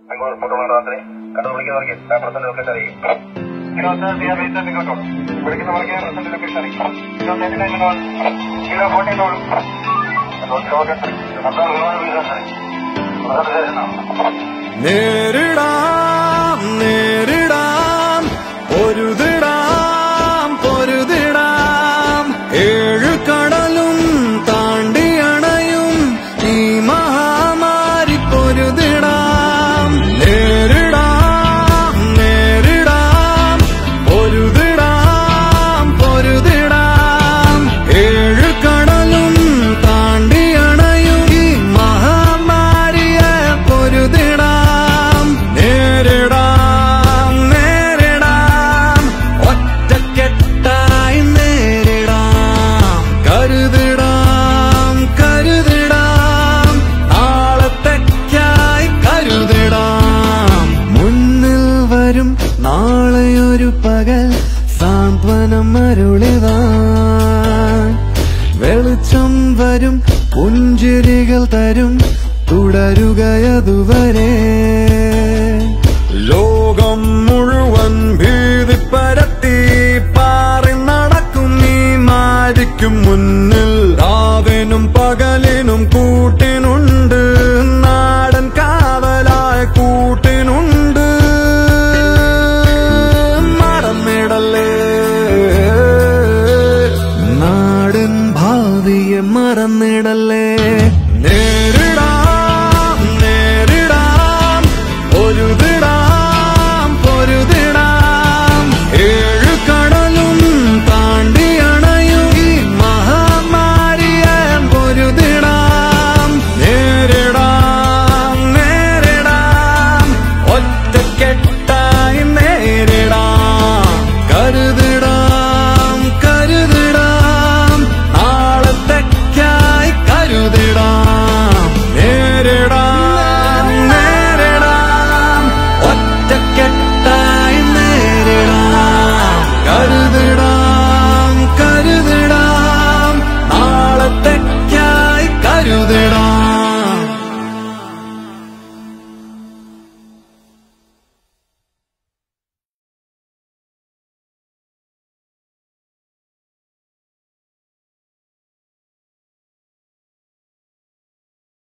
നേരിടാം നേരിടാം പൊരുതിടാം പൊരുതിടാം ഏഴു കടലും താണ്ടിയണയും ഈ മഹാമാരി പൊരുതിടാം നേരിടാം നേരിടാം പൊരുതിടാം പൊരുതിടാം ഏഴു കടലും താണ്ടിയണയും ഈ മഹാമാരിയെ പൊരുതിടാം നേരിടാം നേരിടാം ഒറ്റക്കെട്ടായി നേരിടാം കരുതിടാം കരുതിടാം നാളത്തേക്കായി കരുതിടാം മുന്നിൽ വരും നാളെയൊരു പകൽ സാന്ത്വനം അരുളിതാൻ വെളിച്ചം വരും പുഞ്ചിരികൾ തരും തുടരുകയതുവരെ ലോകം മുഴുവൻ ഭീതി പരത്തി പാറി നടക്കും നീ മാരിക്കും മുന്നേ